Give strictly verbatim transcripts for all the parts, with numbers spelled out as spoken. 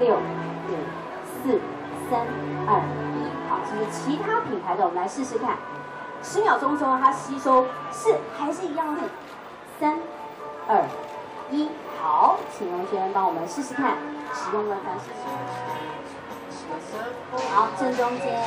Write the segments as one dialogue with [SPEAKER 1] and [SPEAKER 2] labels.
[SPEAKER 1] 六、五、四、三、二、一。好，是不是其他品牌的？我们来试试看。十秒钟之后，它吸收是还是一样的。三、二、一。好，请同学们帮我们试试看使用的方式。好，正中间。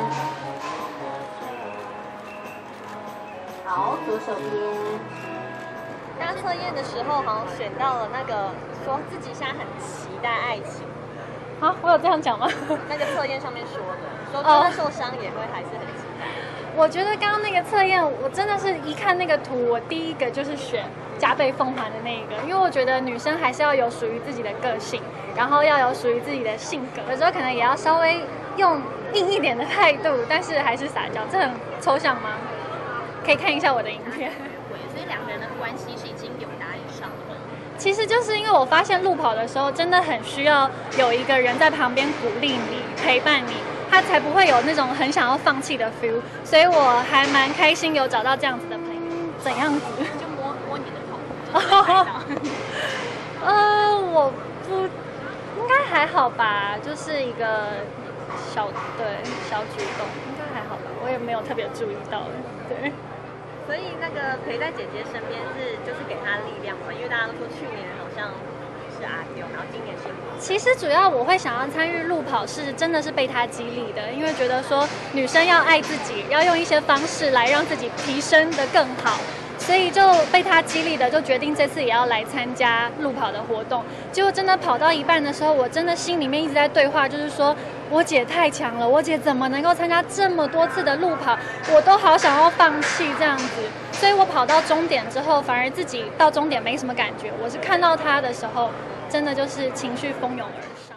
[SPEAKER 1] 好，左手边。
[SPEAKER 2] 刚测验的时候，好像选到了那个说自己现在很期待爱情。
[SPEAKER 3] 啊，我有这样讲吗？
[SPEAKER 2] 那个测验上面说的，说就算受伤也会还是很期待。
[SPEAKER 3] 我觉得刚刚那个测验，我真的是一看那个图，我第一个就是选加倍奉还的那一个，因为我觉得女生还是要有属于自己的个性，然后要有属于自己的性格，有时候可能也要稍微用硬一点的态度，但是还是撒娇。这很抽象吗？可以看一下我的影片。
[SPEAKER 4] 所以两个人的关系是已经有答以上的。
[SPEAKER 3] 其实就是因为我发现路跑的时候，真的很需要有一个人在旁边鼓励你、陪伴你，他才不会有那种很想要放弃的 feel。所以我还蛮开心有找到这样子的朋友。怎样子？
[SPEAKER 4] 就摸摸你的头。
[SPEAKER 3] 呃，我不应该还好吧，就是一个小对小举动，应该还好吧。我也没有特别注意到，对。
[SPEAKER 2] 所以那个陪在姐姐身边是就是给她力量嘛，因为大家都说去年好像是阿丢，然后今年是你。
[SPEAKER 3] 其实主要我会想要参与路跑，是真的是被她激励的，因为觉得说女生要爱自己，要用一些方式来让自己提升得更好，所以就被她激励的，就决定这次也要来参加路跑的活动。结果真的跑到一半的时候，我真的心里面一直在对话，就是说我姐太强了，我姐怎么能够参加这么多次的路跑，我都好想要放弃这样子。所以我跑到终点之后，反而自己到终点没什么感觉。我是看到她的时候，真的就是情绪蜂拥而上。